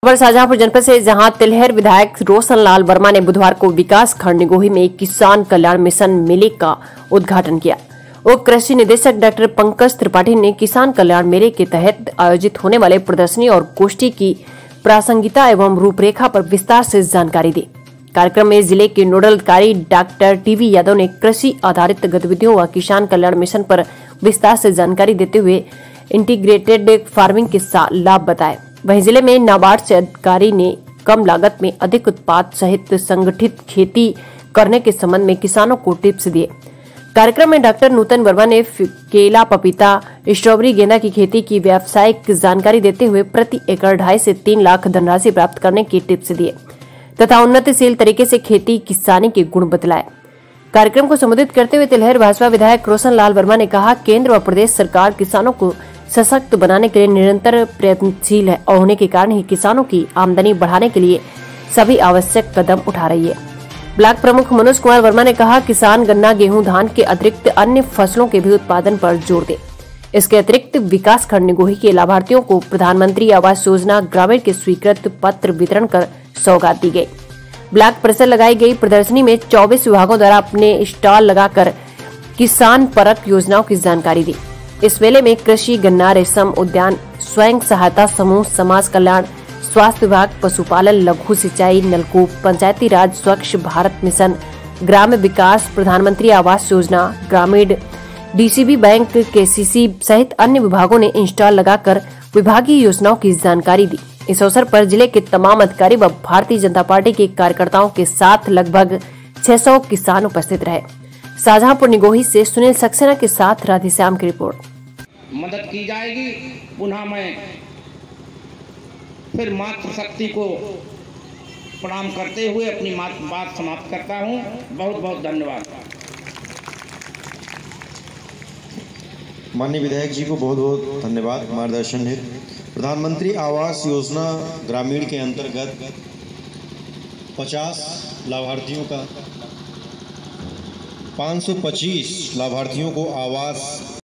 खबर शाहजहांपुर जनपद से, जहां तिलहर विधायक रोशन लाल वर्मा ने बुधवार को विकास खंड निगोही में किसान कल्याण मिशन मेले का उद्घाटन किया। उप कृषि निदेशक डॉक्टर पंकज त्रिपाठी ने किसान कल्याण मेले के तहत आयोजित होने वाले प्रदर्शनी और गोष्ठी की प्रासंगिकता एवं रूपरेखा पर विस्तार से जानकारी दी। कार्यक्रम में जिले के नोडल अधिकारी डॉक्टर टीवी यादव ने कृषि आधारित गतिविधियों व किसान कल्याण मिशन पर विस्तार से जानकारी देते हुए इंटीग्रेटेड फार्मिंग के लाभ बताए। वहीं जिले में नाबार्ड से अधिकारी ने कम लागत में अधिक उत्पाद सहित संगठित खेती करने के संबंध में किसानों को टिप्स दिए। कार्यक्रम में डॉक्टर नूतन वर्मा ने केला, पपीता, स्ट्रॉबेरी, गेंदा की खेती की व्यावसायिक जानकारी देते हुए प्रति एकड़ 2.5 से 3 लाख धनराशि प्राप्त करने की टिप्स दिए तथा उन्नतिशील तरीके से खेती किसानी के गुण बतलाए। कार्यक्रम को संबोधित करते हुए तिलहर भाजपा विधायक रोशन लाल वर्मा ने कहा, केंद्र व प्रदेश सरकार किसानों को सशक्त बनाने के लिए निरंतर प्रयत्नशील है और होने के कारण ही किसानों की आमदनी बढ़ाने के लिए सभी आवश्यक कदम उठा रही है। ब्लॉक प्रमुख मनोज कुमार वर्मा ने कहा, किसान गन्ना, गेहूं, धान के अतिरिक्त अन्य फसलों के भी उत्पादन पर जोर दे। इसके अतिरिक्त विकास खंड निगोही के लाभार्थियों को प्रधानमंत्री आवास योजना ग्रामीण के स्वीकृत पत्र वितरण कर सौगात दी गई। ब्लॉक परिसर लगाई गई प्रदर्शनी में 24 विभागों द्वारा अपने स्टॉल लगाकर किसान परक योजनाओं की जानकारी दी। इस मेले में कृषि, गन्ना, रेशम उद्यान, स्वयं सहायता समूह, समाज कल्याण, स्वास्थ्य विभाग, पशुपालन, लघु सिंचाई, नलकूप, पंचायती राज, स्वच्छ भारत मिशन, ग्राम्य विकास, प्रधानमंत्री आवास योजना ग्रामीण, डीसीबी बैंक, केसीसी सहित अन्य विभागों ने इंस्टॉल लगाकर विभागीय योजनाओं की जानकारी दी। इस अवसर पर जिले के तमाम अधिकारी व भारतीय जनता पार्टी के कार्यकर्ताओं के साथ लगभग 600 किसान उपस्थित रहे। शाहजहांपुर निगोही से सुनील सक्सेना के साथ राधेश्याम की रिपोर्ट। मदद की जाएगी। पुनः मैं फिर मातृशक्ति को प्रणाम करते हुए अपनी बात समाप्त करता हूं। बहुत बहुत धन्यवाद। माननीय विधायक जी को बहुत बहुत धन्यवाद मार्गदर्शन है। प्रधानमंत्री आवास योजना ग्रामीण के अंतर्गत 50 लाभार्थियों का 525 लाभार्थियों को आवास